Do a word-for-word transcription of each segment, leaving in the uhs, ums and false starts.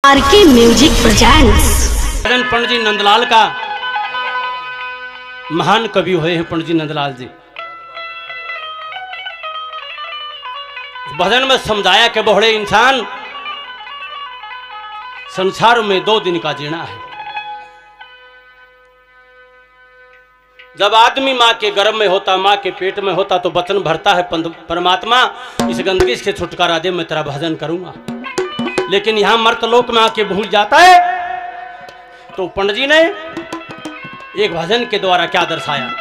R K music presents. Pandit ji Nandlal का महान कवि हुए हैं पंडित जी नंदलाल जी। भजन में समझाया कि बहुड़े इंसान संसार में दो दिन का जीना है। जब आदमी माँ के गर्भ में होता, माँ के पेट में होता तो वचन भरता है परमात्मा इस गंदगी से छुटकारा दे, मैं तेरा भजन करूंगा। लेकिन यहां मर्तलोक में आके भूल जाता है। तो पंडित जी ने एक भजन के द्वारा क्या दर्शाया,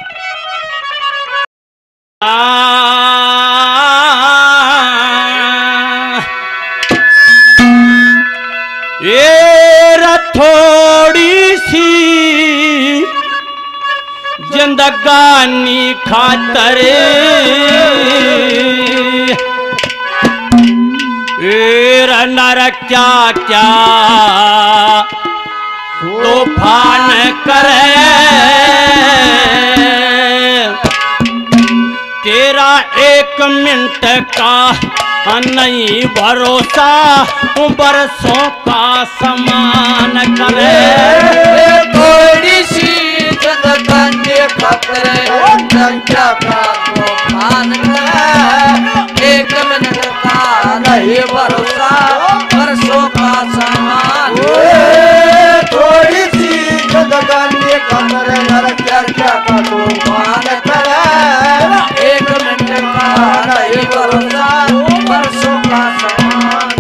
ये थोड़ी सी जिंदगानी खातर नर क्या क्या तूफान करे, तेरा एक मिनट का नहीं भरोसा बरसों का समान करे। थोड़ी सी जिंदगानी खातर क्या क्या तूफान करे, एक मिनट का नहीं भरोसा बरसों का समान। थोड़ी सी जिंदगानी खातर नर क्या क्या तूफान करे, एक मिनट का नहीं भरोसा बरसों का समान।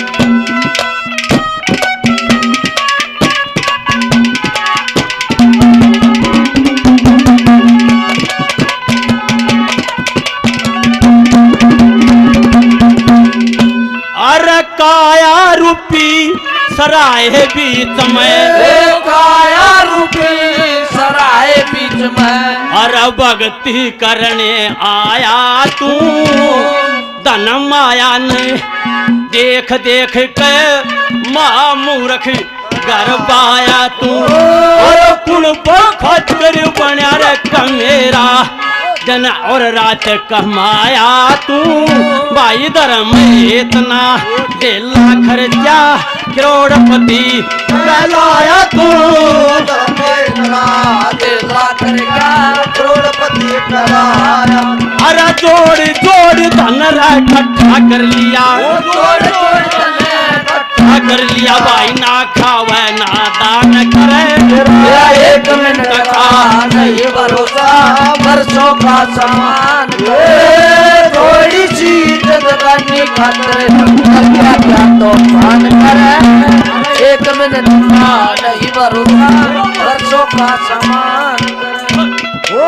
अरे काया रूपी सराय बीच में, काया रूपी सराय बीच में, अरे भक्ति करने आया तू धन माया ने देख देख के माँ मूर्ख गरबाया तू। और कुण खचर बना रे कमेरा जन और रात कमाया तू, भाई धर्म इतना डेला खर्चा करोड़पति कहलाया तू। करोड़पति कहलाया, अरे जोड़ जोड़ धन इकट्ठा कर लिया, जोड़ जोड़ धन इकट्ठा कर लिया, भाई ना खावे ना दान करे, एक मिनट का नहीं भरोसा बरसों का समान। थोड़ी सी जिंदगानी खातर क्या क्या तूफान करे, एक मिनट का नहीं भरोसा बरसों का समान। ओ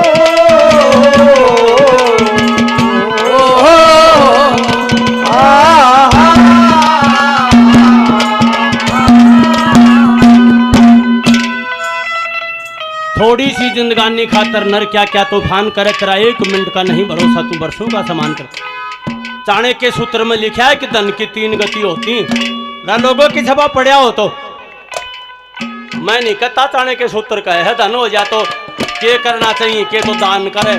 थोड़ी सी जिंदगानी खातर नर क्या क्या तूफान करे, तेरा एक मिनट का नहीं भरोसा तू बरसों का समान कर। चाणक्य सूत्र में लिखा है कि धन की तीन गति होती है। लोगों की सभा पढ़िया हो तो मैं नहीं कहता चाणक्य सूत्र का है, धन हो जा तो के करना चाहिए, के तो दान करे।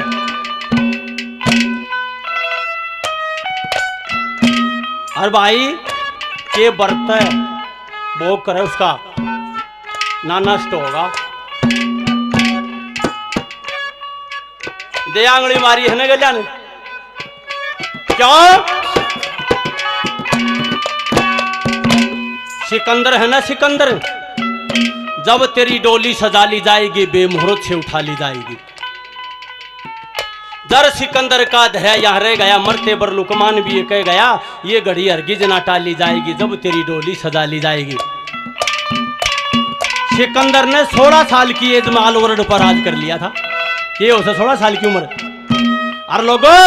और भाई के बरत है भोग करे उसका ना नष्ट होगा। दे आंगली मारी है ना गलिया ने, क्यों? सिकंदर है ना सिकंदर, जब तेरी डोली सजा ली जाएगी बेमुहूर्त से उठा ली जाएगी। दर सिकंदर का दया यहाँ रह गया, मरते बर लुकमान भी ये कह गया, ये घड़ी हरगिज ना टाली जाएगी जब तेरी डोली सजा ली जाएगी। सिकंदर ने सोलह साल की एज में आलवर्ड पर राज कर लिया था, ये उसे सोलह साल की उम्र। और लोगों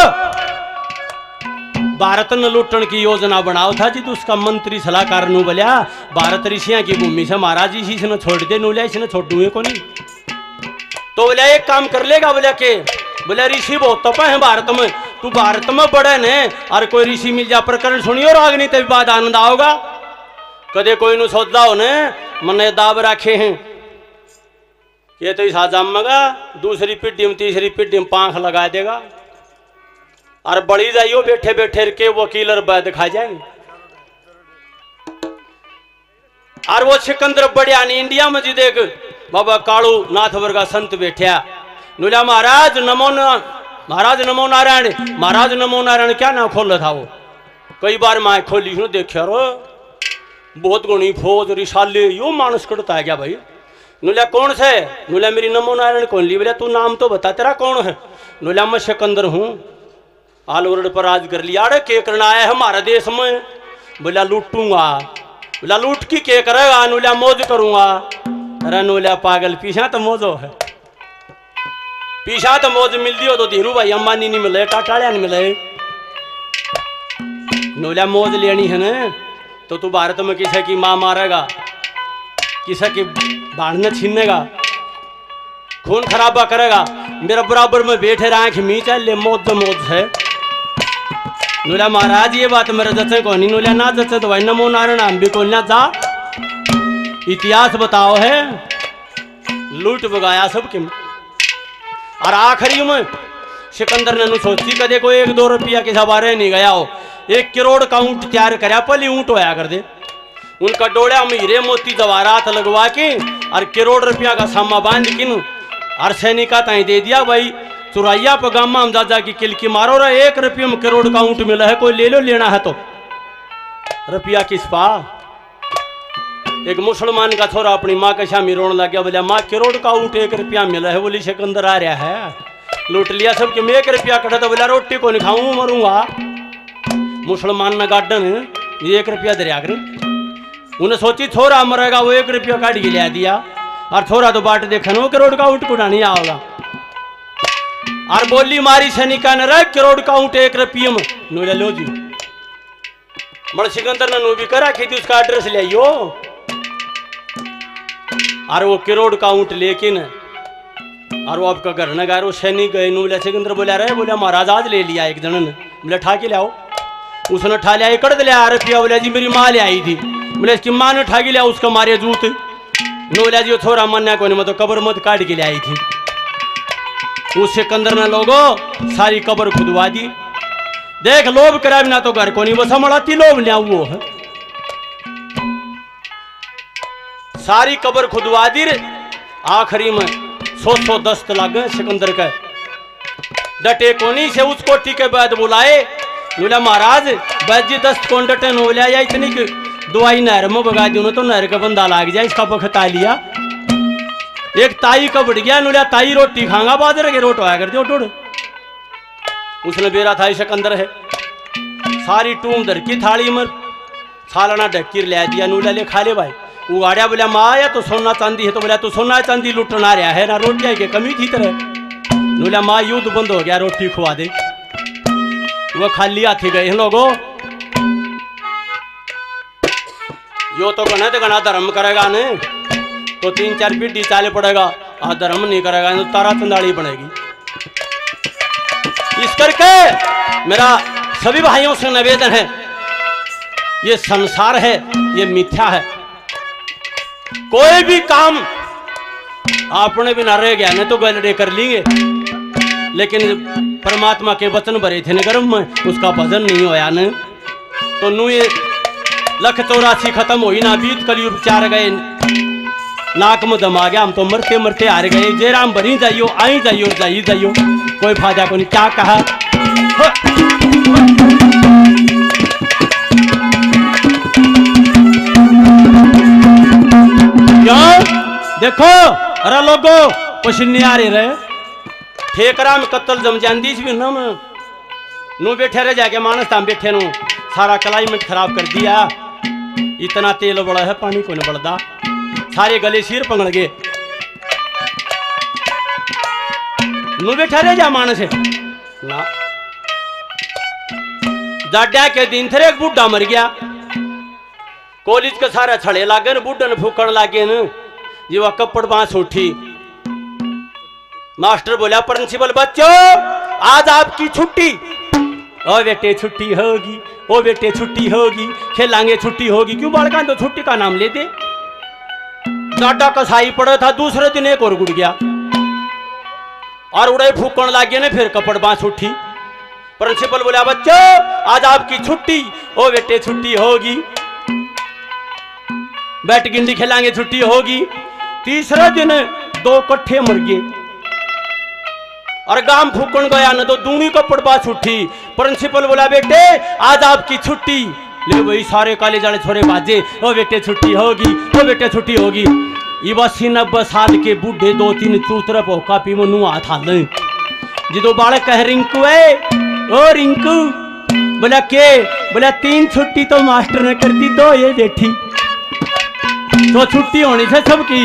भारत ने लुटन की योजना बनाओ था जी, तो उसका मंत्री सलाहकार नु बोलिया भारत ऋषियां की भूमि से महाराज इसी से न छोड़ दे, नु लिया इसने छोड़ दूंगे को नहीं। तो बोलिया एक काम कर लेगा, बोलिया के बोलिया ऋषि बहुत तपा है भारत में, तू भारत में बड़े ने और कोई ऋषि मिल जा प्रकरण सुनियो और आगनी तभी बाद आनंद आओगा। कदे कोई नु सोचता हो ने मन दाब रखे हैं ये तो इस जमेगा, दूसरी पिड्डी में तीसरी पिड्डी में पांख लगा देगा और बड़ी जाइयो बैठे बैठे के वकील और बैद खा जाएंगे। और वो सिकंदर बढ़िया नहीं इंडिया में जी देख बाबा कालू नाथ वर्गा संत बैठा नुला महाराज नमो न महाराज नमो नारायण महाराज नमो नारायण क्या ना खोल था वो कई बार मैं खोली हूँ देखा रो बहुत गुणी फौज रिसाले यो मानस करता है क्या भाई नुला कौन से नुला मेरी नमो नारायण कौन ली बोला तू नाम तो बता तेरा कौन है नुला मैं सिकंदर हूँ आल वर्ल्ड पर राज कर लिया अरे के करना आया है हमारे देश में बोला लूटूंगा बोला लूट की के करेगा नुला मौज करूंगा अरे नुला पागल पीछा तो मौजो है पीछा तो मौज मिलती हो तो धीरू भाई अंबानी नहीं मिले टाटाड़िया नहीं मिले नुला मौज लेनी है ना तो तू भारत में किसे की माँ मारेगा किसे की बाढ़ छीनेगा खून खराबा करेगा मेरा बराबर में बैठे राख मीच ले मौज मौज है नुला महाराज ये बात मेरे जचे को नहीं नुला ना जचे तो भाई नमो नारायण हम भी को ना जा इतिहास बताओ है लूट बगाया सब किम और आखिरी में सिकंदर ने सोची कदे को एक दो रुपया के सवारे नहीं गया हो एक करोड़ का ऊंट तैयार कराया पहले ऊंट होया कर दे उनका डोड़ा में हीरे मोती जवाहरात लगवा के और करोड़ रुपया का सामा बांध किन और सैनिका ताई दे दिया भाई चुराइया पे गामा हम दादा की किलकी मारो रहा एक रुपये में करोड़ का ऊंट मिला है कोई ले लो लेना है तो रुपया किस पा एक मुसलमान का छोरा अपनी माँ के शामी रोने लग गया बोला माँ करोड़ का ऊंट एक रुपया मिला है बोली सिकंदर आ रहा है लूट लिया सब कि मैं एक रुपया कटा तो बोला रोटी को नहीं खाऊं मरूंगा मुसलमान ने गार्डन ये एक रुपया दरिया कर उन्हें सोची छोरा मरेगा वो एक रुपया काट के लिया दिया और छोरा तो बाट देखा वो करोड़ का ऊंट कुड़ा नहीं आओगा और बोली मारी सैनिका ने रह करोड़ का ऊंट एक रुपये में नो लो जी बड़ सिकंदर ने नो भी करा खेती उसका एड्रेस ले आइयो और वो करोड़ का ऊंट लेकिन और वो आपका घर न गए वो सैनिक गए नो बोला सिकंदर बोला रहे बोला महाराज आज ले लिया एक जन ने बोला ठा के लाओ उसने ठा लिया एकड़ लिया रुपया बोला जी मेरी माँ ले आई थी बोले इसकी माँ ने ठा के लिया उसका मारे जूत नो बोला जी वो छोरा मन्या को नहीं मतलब कबर मत काट के ले आई थी उस सिकंदर ने लोगों सारी कबर खुदवा दी देख लोभ करा ना तो घर को नहीं वो समझाती लोभ लिया वो है सारी कबर खुदवा दी आखिरी में सौ सौ दस्त लागे सिकंदर का डटे कोनी से उस कोठी के बाद बुलाए बोला महाराज बैजी दस्त कौन डटे नो लिया या इतनी दवाई नहर में बगा दी तो नहर का बंदा लाग जाए इसका बखता लिया एक ताई का बढ़ गया नुलिया ताई रोटी खांगा बाजरे के रोट आया कर दियो टोड़ उसने बेरा था सिकंदर है सारी टूम दर की थाली में सालाना ढक्कीर ले दिया नुलिया ले खा ले भाई उगाड़िया बोला माँ या तो सोना चांदी है तो बोला तो सोना चांदी लुटना रहा है ना रोटियां की कमी थी तरह नुलिया माँ युद्ध बंद हो गया रोटी खुआ दे वो खाली हाथी गए हैं लोगों यो तो गना तो गना धर्म करेगा ने तो तीन चार पीढ़ी चाले पड़ेगा आ धर्म नहीं करेगा तो तारा चंदाड़ी बनेगी इस करके मेरा सभी भाइयों से निवेदन है ये संसार है ये मिथ्या है कोई भी काम आपने भी ना रह गया नहीं तो गलड़े कर लेंगे लेकिन परमात्मा के वचन भरे थे नगरम में उसका भजन नहीं होया न तो नू ये लख चौरासी खत्म हुई ना बीत कलयुग चार गए नाक में दम आ गया हम तो मरते मरते हार गए जय राम बनी जाइयो आई जाइयो जाइए जाइयो कोई फायदा को नहीं क्या कहा क्यों देखो अरे लोगो पसीने आ रहे रहे ठेकरा में कत्ल जम जाती भी ना नू बैठे रह जाके मानस था बैठे नु सारा क्लाइमेट खराब कर दिया इतना तेल बड़ा है पानी को नहीं बढ़ता सारे गले सिर पकड़ गए नू बैठा रह जा मानस ना जाड्या के दिन थे एक बुढ़ा मर गया कॉलेज के सारे छड़े लागे बुढ़ा ने फूकण लागे न ये वह कपड़ बांस उठी मास्टर बोला प्रिंसिपल बच्चों आज आपकी छुट्टी ओ बेटे छुट्टी होगी ओ बेटे छुट्टी होगी खेलांगे छुट्टी होगी क्यों बालका तो छुट्टी का नाम ले दे डाटा कसाई पड़ा था दूसरे दिन एक और गुड़ गया और उड़े फूकण लागे ने फिर कपड़ बांस उठी प्रिंसिपल बोला बच्चों आज आपकी छुट्टी ओ बेटे छुट्टी होगी बैट गिंडी खेलांगे छुट्टी होगी। तीसरे दिन दो कट्ठे मर गए और गांव फूकन गया न तो दूनी को पड़वा छुट्टी। प्रिंसिपल बोला बेटे आज आपकी छुट्टी। ले वही सारे कॉलेज वाले छोरे बाजे ओ बेटे छुट्टी होगी ओ बेटे छुट्टी होगी। ये बस नब्बे साल के बूढ़े दो तीन चूतर पोका पी मनु हाथ हाल जो बालक कह रिंकू है ओ रिंकू बोला के बोला तीन छुट्टी तो मास्टर ने कर दी दो ये बैठी तो छुट्टी होनी से सबकी।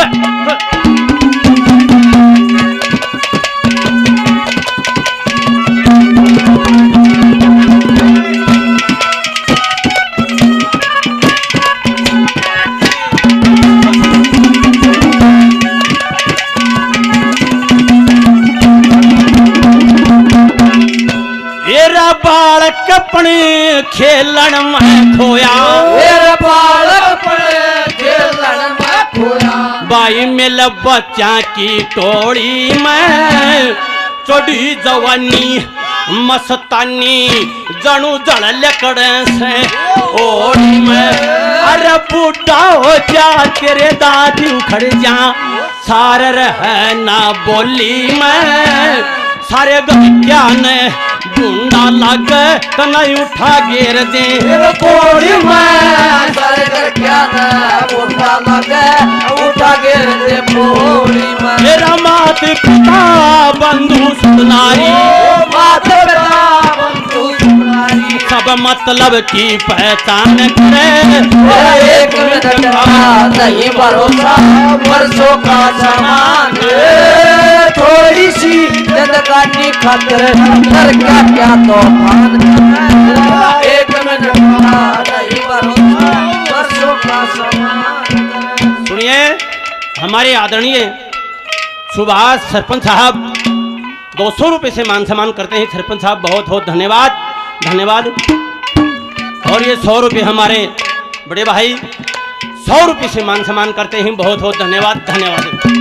बालक अपने खेलन में खोया बालक अपने खेलन में खोया। बाई मिल बच्चा की टोड़ी में चढ़ी जवानी मस्तानी जणू जड़ लकड़ से ओढ़ी में। अरे बूढ़ा हो जा तेरे दादी उखड़ जा सारे रह ना बोली में। सारे गया ने ढूंढा लग तो नहीं उठा घेर दे कोड़ी में। सारे घर क्या न उठा लगे उठा घेर दे कोड़ी में। मेरा मात पिता बंधु सुनारी मात पिता बंधु सुनारी सब मतलब की पहचान करे। एक मिनट का नहीं भरोसा वर्षों का समान। थोड़ी सी जिंदगानी खातिर कर क्या क्या तूफान। एक मिनट का नहीं भरोसा वर्षों का समान। सुनिए हमारे आदरणीय सुभाष सरपंच साहब दो सौ रुपये से मान सम्मान करते हैं। सरपंच साहब बहुत बहुत धन्यवाद धन्यवाद। और ये सौ रुपये हमारे बड़े भाई सौ रुपये से मान सम्मान करते हैं। बहुत बहुत धन्यवाद धन्यवाद।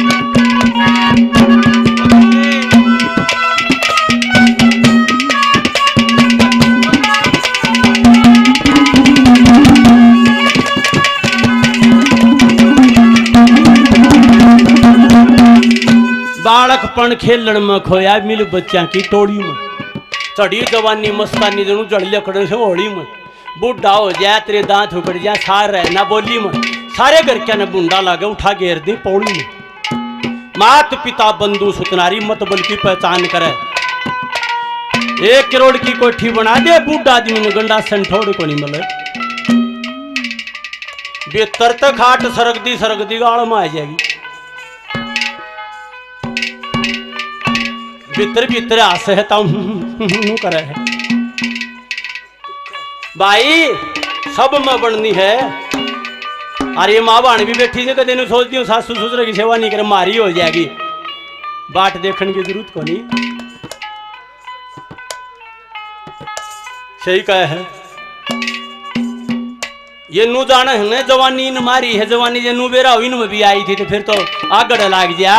बालकपन खेलन में खोया मिल बच्चा की टोड़ी में चढ़ी जवानी मस्तानी जनू जड़ लकड़ से ओढ़ी में। बूढ़ा हो जाए तेरे दांत उकड़ जाए सार रहे ना बोली में। सारे घर क्या न बूंदा लागे उठा घेर दी पौड़ी में। मात पिता बंधु सुतनारी मत बल की पहचान करे। एक करोड़ की कोठी बना दे बूढ़ा आदमी ने गंडा संठोड़ को नहीं मिले। बेहतर तक खाट सरक दी सरक दी गाड़ में आ जाएगी। भीतर भीतर आस है करे है भाई सब में बननी है। अरे माँ बाण भी बैठी से कदे सोचती हूँ सासू ससुर की सेवा नहीं करे मारी हो जाएगी। बाट देखने की जरूरत को नहीं। सही कहे है ये नू जाना है ना जवानी न मारी है। जवानी जे नू बेरा हुई में भी आई थी तो फिर तो आगड़ लाग जा।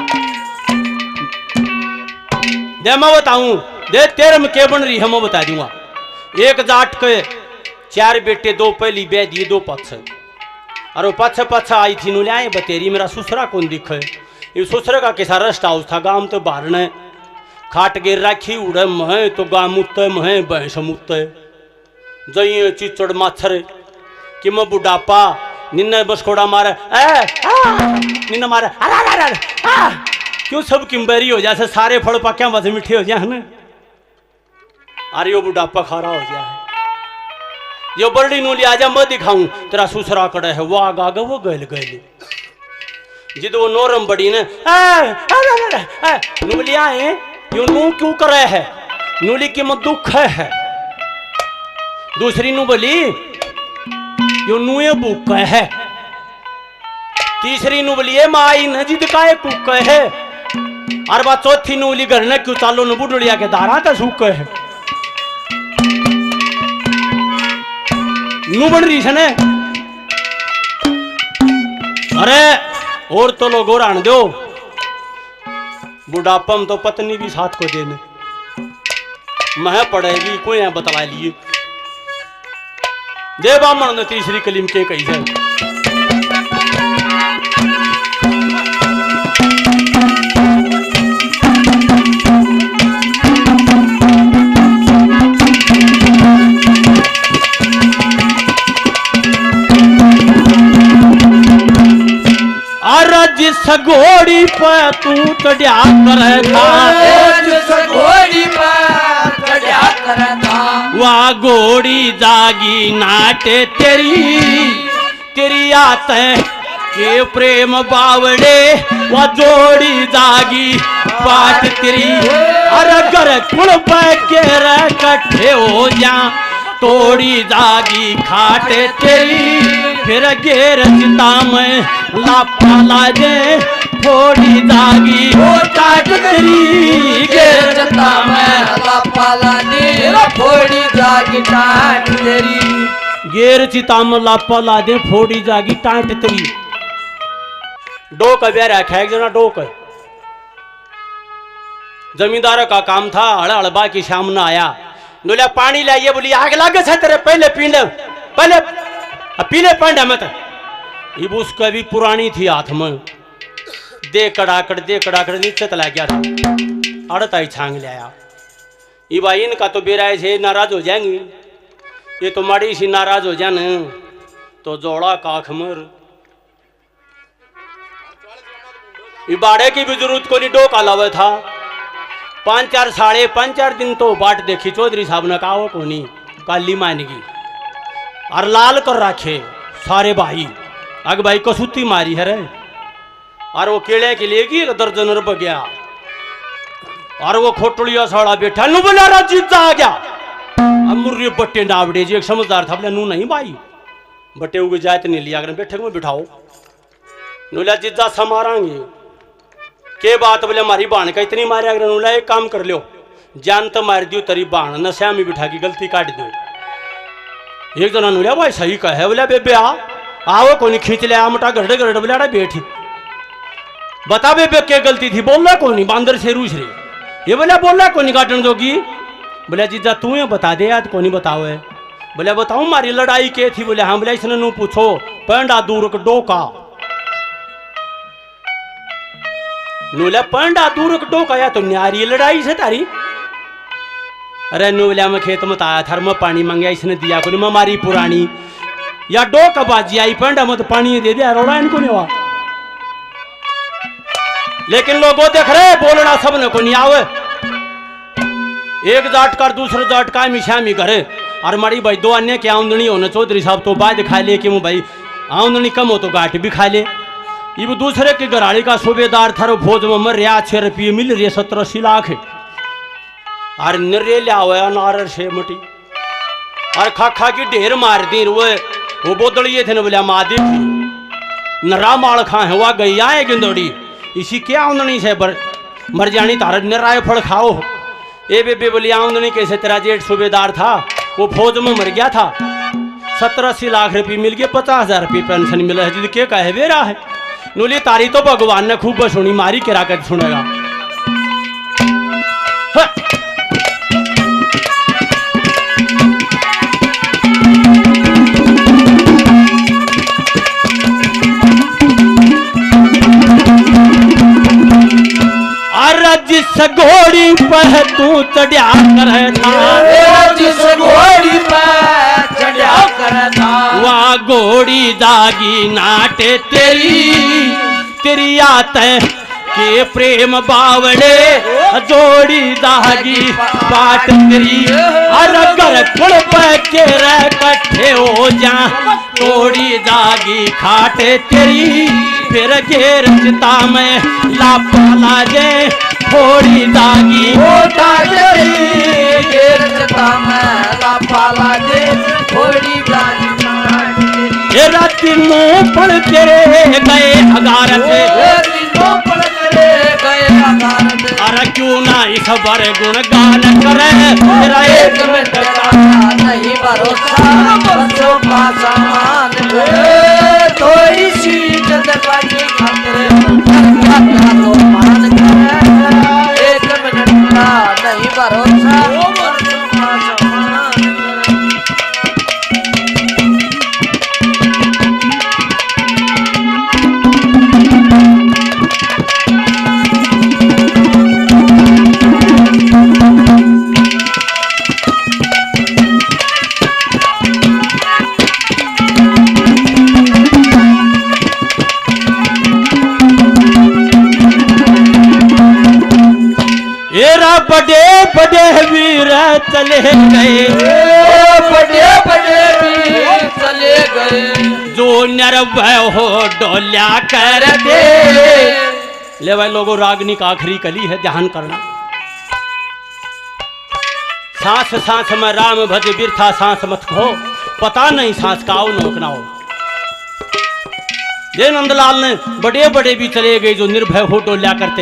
दे मैं बताऊं दे तेरे में क्या बन रही है मैं बता दूंगा। एक जाट के चार बेटे दो पहली बे दिए दो पक्ष और वो पक्ष पक्ष आई थी नु लाए बतेरी मेरा ससुरा कौन दिखे। ये ससुर का कैसा रेस्ट हाउस था गांव तो बाहर ने खाट गिर रखी उड़े महे तो गांव मुत्ते महे भैंस मुत्ते जइए चिचड़ माछर कि मैं बुढ़ापा निन्ने बसकोड़ा मारे ए निन्ने मारे अरे अरे अरे क्यों सब किम्बेरी हो जाए सारे फल पक्या वज मीठे हो जाए ना। अरे यो बुढ़ापा खारा हो जाए यो बर्डी नू लिया जा मैं दिखाऊं तेरा सुसरा कड़े है वो आग आगे वो गैल गैल जिद वो नोरम बड़ी ने नू लिया है यो नू क्यों करे है नूली की मत दुख है। दूसरी नू बोली यो नूए बुक है। तीसरी नू बोली माई न जिद का कुक है। और बात चौथी नूली घर ने क्यों चालो न बुढ़िया के दारा का सूख है। नू बन रही ने अरे और तो लोग और आन दो बुढ़ापम तो पत्नी भी साथ को देने मह पड़ेगी कोई यहाँ बतला लिए। जय बामण ने तीसरी कलीम के कही है जिस घोड़ी पे तू चढ़िया कर था, जिस घोड़ी पे चढ़िया कर था, वह घोड़ी जागी नाटे तेरी, तेरी आते के प्रेम बावड़े, वह जोड़ी जागी पाट तेरी। अरे घर कुल पे के कट्ठे हो जा, तोड़ी जागी खाटे तेरी, फिर घेर चिता में लापा लाजे, थोड़ी जागी काट तेरी, घेर चिता में लापा लाजे, थोड़ी जागी काट तेरी, घेर चिता में लापा लाजे, फोड़ी जागी टाट तेरी। डोक ब्यारा है एक जना डोक, जमींदार का काम था, हड़ हड़बा की शाम न आया, बोला पानी लाइए, बोली आग लागे से तेरे पहले पीने, पहले पीले पांडा मत। ये उसका भी पुरानी थी हाथ में, दे कड़ाकड़ दे कड़ाकड़ नीचे तला गया था, अड़ता ही छांग ले आया। ये भाई इनका तो बेरा से नाराज हो जाएंगी, ये तो माड़ी सी नाराज हो जान तो जोड़ा काख मर। ये बाड़े की भी जरूरत को नहीं, डोका लावे था, पांच चार साढ़े पांच चार दिन तो बाट देखी चौधरी साहब ने कहा वो कोनी काली मानगी और लाल कर रखे सारे भाई, अग भाई कसूती मारी है रे, और वो केले के लिए की दर्जन रुप गया, और वो खोटलिया साड़ा बैठा, नू बोला राजीता आ गया। अब मुर्रे बट्टे नावड़े जी एक समझदार था, बोला नू नहीं भाई बट्टे उगे जाए तो नहीं लिया, अगर बैठक में बिठाओ, नूला जिद्दा समारांगे के बात, बोले हमारी बाण का इतनी मारे, अगर नूला एक काम कर लो, जान तो मार दियो तेरी बाण नशा में बिठा की गलती काट दो। एक जना नूलिया भाई सही कहे, बोले बेबे आ आओ कोनी खींच ले, आ मोटा गरडे गरडे बोला बैठी बता बेबे क्या गलती थी, बोल रहा कोनी बांदर से रूस रे, ये बोला बोल रहा कोनी काटन जोगी, बोले जीजा तू ये बता दे याद कोनी बताओ है, बोले बताऊं मारी लड़ाई के थी, बोले हाँ, बोले इसने नू पूछो पंडा दूर डोका, नूला पंडा दूर डोका या तो न्यारी लड़ाई से तारी। अरे नूला में खेत में आया था, मैं पानी मांगया इसने दिया को नहीं, मारी पुरानी या डोका बाजी आई पंडा मत पानी दे दिया, रोड़ा इनको नहीं हुआ। लेकिन लोगों देख रहे बोलना सब ने को नहीं आवे, एक जाट कर दूसरे जाट का मिशामी करे, और मारी भाई दो अन्य की आमदनी होने चौधरी साहब तो बाद खा ले कि भाई आमदनी कम हो तो गाट भी खा ले। ये दूसरे के गराड़ी का सूबेदार था, फौज में मर रहा, छह रुपये मिल रही सत्रह अस्सी लाख, और नरे लिया हुआ नार से मटी, और खा खा की ढेर मार दी, वो वो बोदड़िए थे न, बोलिया माँ देखी नरा माल खा है वह गई आए गिंदोड़ी, इसी क्या आमदनी से बर मर जानी तार नराय फल खाओ। ए बेबे बोली आमदनी कैसे, तेरा जेठ सूबेदार था, वो फौज में मर गया था, सत्रह अस्सी लाख रुपये मिल गए, पचास हजार रुपये पेंशन मिला है, जिद के कहे बेरा है। नूली तारी तो भगवान ने खूब सुनी, मारी करा कर सुनेगा। अरे जिस घोड़ी पे तू चढ़िया कर था, जिस घोड़ी पे चढ़िया कर था, वह घोड़ी जागी नाटे तेरी, तेरी आते के प्रेम बावड़े, जोड़ी दागी पाट तेरी। अरे घर कुल पे के कट्ठे हो जा, तोड़ी दागी खाटे तेरी, फिर घेर चिता में लापा लाजे, थोड़ी दागी घेर चिता में लापा लाजे, थोड़ी दागी राती मुँह पड़ तेरे गए अगार से, अरे क्यों ना इस बार गुण गान करे, तेरा एक मिनट का नहीं भरोसा, बच्चों का सामान थोड़ी सी जल्दबाजी की खातिर तो मान करे, एक मिनट का नहीं भरोसा, बच्चों का सामान। बड़े वीर चले गए, बड़े बड़े वीर चले गए, जो निर्भय हो डोल्या कर दे। ले भाई लोगों, रागनी का आखिरी कली है, ध्यान करना। सांस सांस में राम भज बिरथा सांस मत खो, पता नहीं सांस का आओ नोक ना हो। ये नंदलाल ने बड़े बड़े भी चले गए जो निर्भय हो डोल्या करते।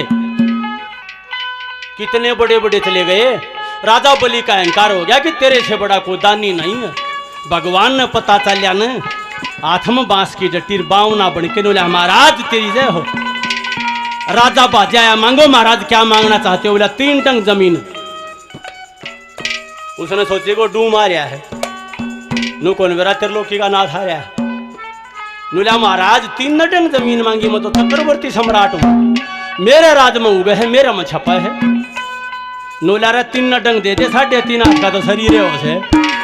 कितने बड़े बड़े चले गए। राजा बलि का अहंकार हो गया कि तेरे से बड़ा कोई दानी नहीं है। भगवान ने पता चलिया न, हाथ में बांस की डटीर बावना बन के बोला महाराज तेरी जय हो। राजा बाजाया, मांगो महाराज क्या मांगना चाहते हो। बोला तीन टंग जमीन। उसने सोचे को डू मारिया है, नु कौन मेरा त्रिलोकी का नाथ आ रहा है। नुला महाराज तीन टन जमीन मांगी, मैं तो चक्रवर्ती सम्राट हूं, मेरे राज में उगे है, मेरा में छपा है। नुला रे तीन डंग दे दे, साढ़े तीन हाथ का तो शरीर हो से।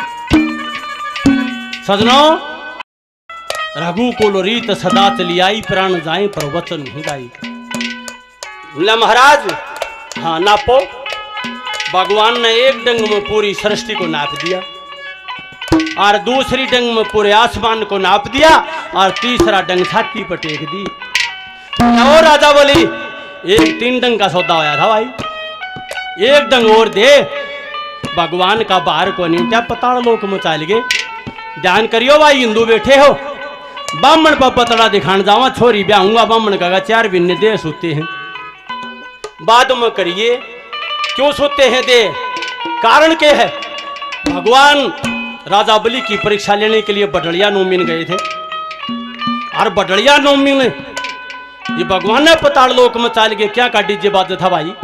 सजनो रघु को रीत सदा चली आई, प्राण जाए पर वचन नहीं गाई। नुला महाराज हाँ नापो। भगवान ने एक डंग में पूरी सृष्टि को नाप दिया, और दूसरी डंग में पूरे आसमान को नाप दिया, और तीसरा डंग छाती पर टेक दी। और राजा बोली एक तीन डंग का सौदा होया था भाई, एक डंग और दे। भगवान का बाहर को नहीं उठा, पताल लोक में चल गए। ध्यान करियो भाई, हिंदू बैठे हो, ब्राह्मण पर पतड़ा दिखाने जावा, छोरी ब्याहूंगा, ब्राह्मण का चार महीने दे सोते हैं। बाद में करिए क्यों सोते हैं दे, कारण क्या है। भगवान राजा बलि की परीक्षा लेने के लिए बडलिया नौमीन गए थे, और बडलिया नौमीन ये भगवान ने पताल लोक में चाल के क्या का डीजे बाज था भाई।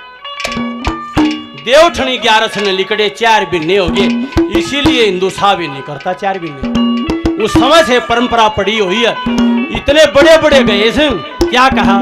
देवठनी ग्यारह से लिकड़े चार बिन्ने हो गए, इसीलिए हिंदू सा भी नहीं करता चार बिन्ने। उस समय से परंपरा पड़ी हुई है। इतने बड़े बड़े गए थे, क्या कहा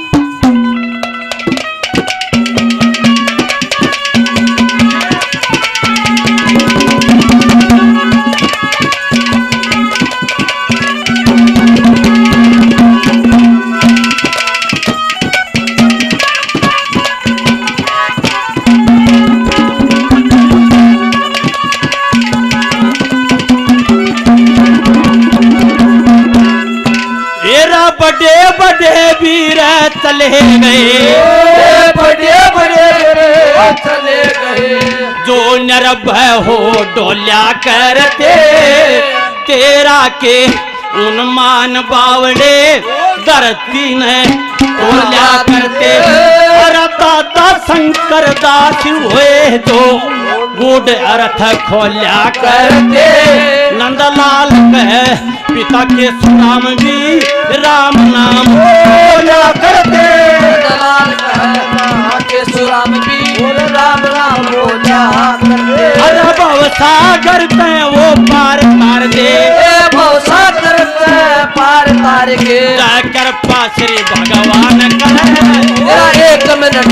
बड़े बड़े वीर चले गए, बड़े बड़े चले गए, जो निर्भय हो डोल्या करते। तेरा के उन्मान बावड़े धरती ने डोल्या करते। दाता शंकर दास हुए जो गुड अर्थ खोल्या करते। नंदलाल कहे पिता के सुनाम भी राम नाम बोला करते। नंदलाल कहे के सुराम भी राम नाम बोला करते। अरे भव सागर ते वो पार तार दे, भव सागर ते पार तार के। जाकर पाश्री भगवान करे एक मिनट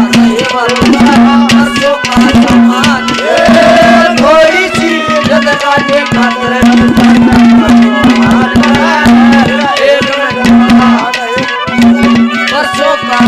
थोड़ी सी जद काटे खातर वर्षों का